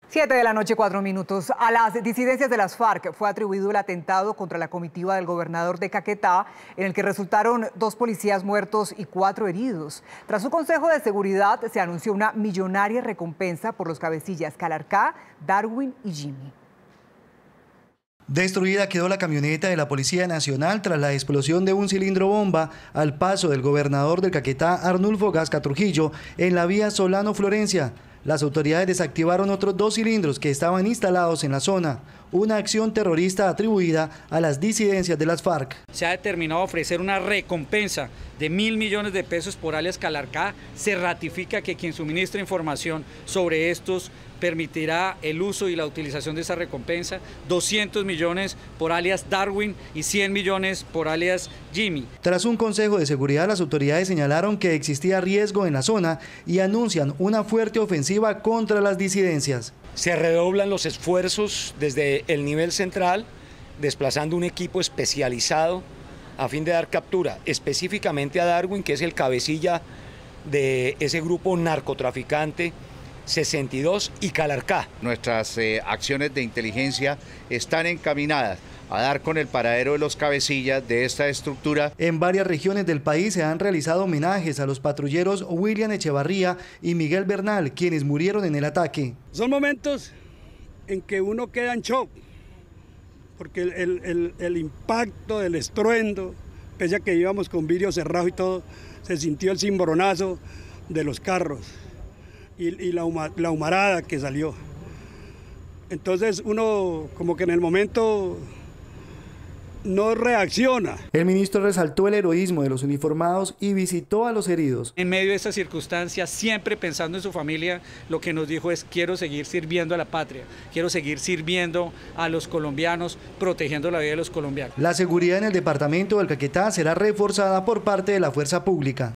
7 de la noche, 4 minutos. A las disidencias de las FARC fue atribuido el atentado contra la comitiva del gobernador de Caquetá, en el que resultaron 2 policías muertos y 4 heridos. Tras un consejo de seguridad, se anunció una millonaria recompensa por los cabecillas Calarcá, Darwin y Jimmy. Destruida quedó la camioneta de la Policía Nacional tras la explosión de un cilindro bomba al paso del gobernador del Caquetá, Arnulfo Gasca Trujillo, en la vía Solano-Florencia. Las autoridades desactivaron otros 2 cilindros que estaban instalados en la zona, una acción terrorista atribuida a las disidencias de las FARC. Se ha determinado ofrecer una recompensa de 1.000 millones de pesos por alias Calarcá. Se ratifica que quien suministre información sobre estos permitirá el uso y la utilización de esa recompensa, 200 millones por alias Darwin y 100 millones por alias Jimmy. Tras un consejo de seguridad, las autoridades señalaron que existía riesgo en la zona y anuncian una fuerte ofensiva contra las disidencias. Se redoblan los esfuerzos desde el nivel central, desplazando un equipo especializado a fin de dar captura específicamente a Darwin, que es el cabecilla de ese grupo narcotraficante 62, y Calarcá. Nuestras acciones de inteligencia están encaminadas a dar con el paradero de los cabecillas de esta estructura. En varias regiones del país se han realizado homenajes a los patrulleros William Echevarría y Miguel Bernal, quienes murieron en el ataque. Son momentos en que uno queda en shock, porque el impacto del estruendo, pese a que íbamos con vidrio cerrado y todo, se sintió el cimbronazo de los carros y la humarada que salió. Entonces uno como que en el momento no reacciona. El ministro resaltó el heroísmo de los uniformados y visitó a los heridos. En medio de estas circunstancias, siempre pensando en su familia, lo que nos dijo es: quiero seguir sirviendo a la patria, quiero seguir sirviendo a los colombianos, protegiendo la vida de los colombianos. La seguridad en el departamento del Caquetá será reforzada por parte de la fuerza pública.